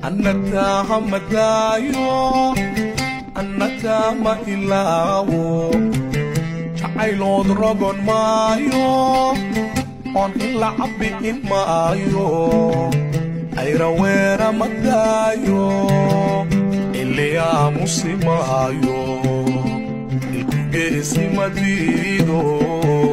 أنتها مدايو أنتها ما إلاو جعيلو درغون مايو on إلا عبي إن مايو أيرويرا مدايو اللي يا مسيمايو الكوكيسي مديدو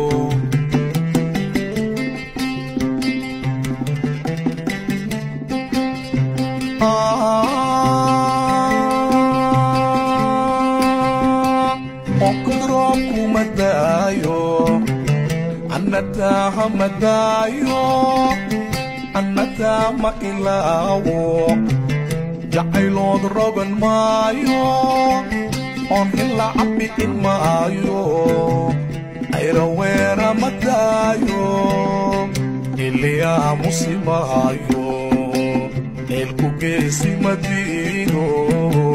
أقدركو مدايو أنتها مدايو أنتها ما إلاو جعيلو درغن مايو on إلا عبي إن مايو أيرويرا مدايو اللي يا مسيمايو الكوكيسي مدينو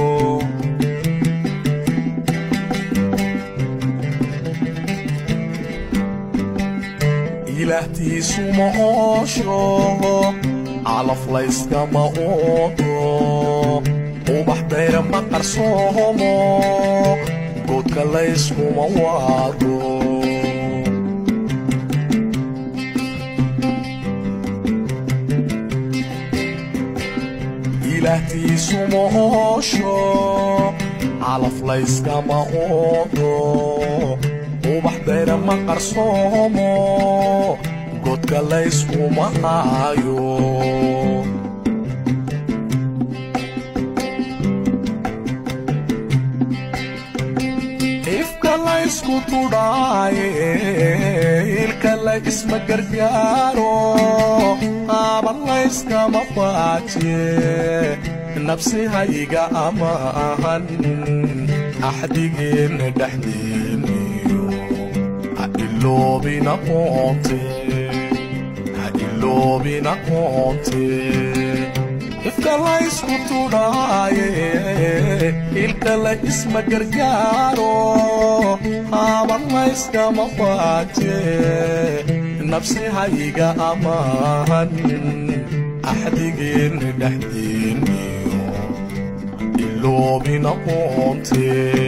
إلهتي سمعوشو على فلايس كما أوضو وبحضير ما قرصومو قد كلايس وموادو إلهتي سمعوشو على فلايس كما أوضو وبحضير ما قرصومو قد كلايس ومعايو isku tudaaye ilkala isma gargaaro aabanla iskama faajiye nafsihayga ama ahan axdigeena dhexdeeniyo ha iloobina qoonte ifkala isku tudaaye ilkala isma gargaaro aabanla iskama faajiye nafsihayga amaahan axdigeena dhexdeeniyo iloobina qoonte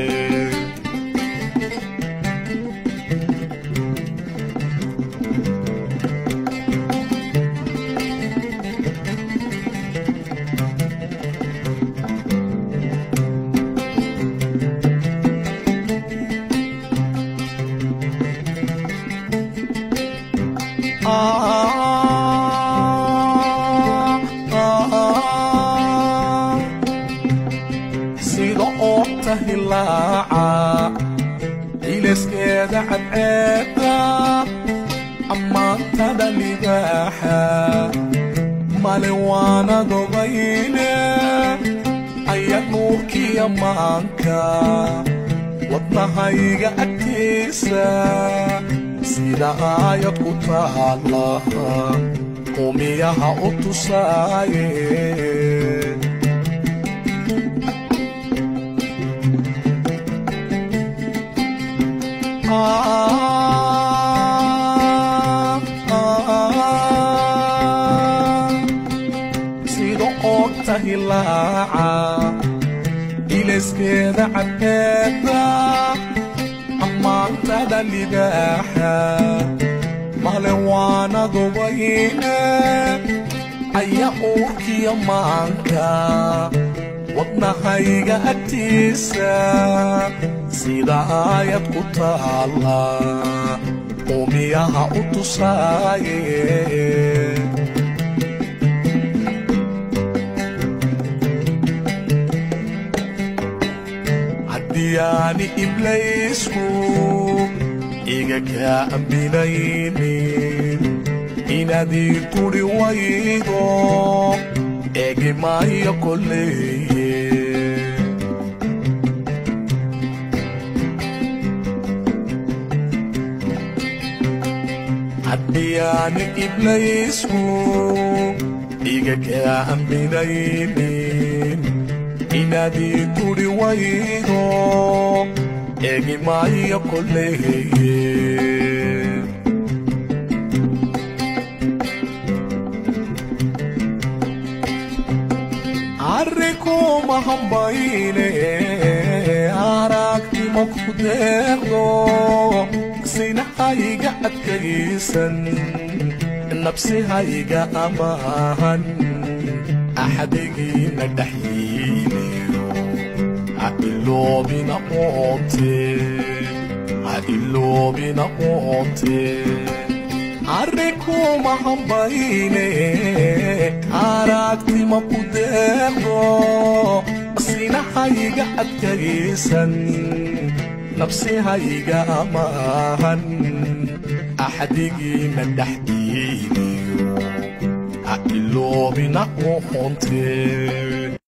sida oogta hilaaca iliskeeda cadceeda ammaantada libaaxa male waana dobayne aya nuurkiya maanka wadnahayga agtiisa sida aayad ku taala qumiyaha u tusaaye sida oogta hilaaca iliskeeda cadceeda ammaantada libaaxa male waana dubayne aya uurkiya maanka wadnahayga agtiisa sida aayad ku taala qumiyaha u tusaaye haddiyaani iblaysku iga kaa ambinaynin inaadii turi waydo eegi maayo kolleeye haddiyaani iblaysku iga kaa ambinaynin inaadii turi waydo eegi maayo kolleeye kuma hambayne aragti makudeeqdo sinahayga adkaysan nafsihayga amaahan axadigiina dhaxyiinayo ha iloobina qoonte arrinkuma hambayne aragti makudeeqdo sinahayga adkaysan nafsihayga amaahan axadigiina dhaxyiinayo ha iloobina qoonte